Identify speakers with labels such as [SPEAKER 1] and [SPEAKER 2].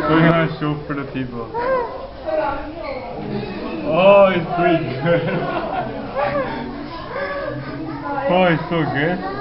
[SPEAKER 1] Putting on a show for the people. Oh, it's pretty good. Oh, it's so good.